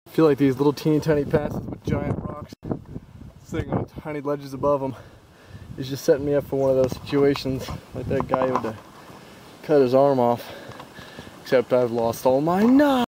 I feel like these little teeny tiny passes with giant rocks sitting on tiny ledges above them is just setting me up for one of those situations like that guy who had to cut his arm off. Except I've lost all my nuts.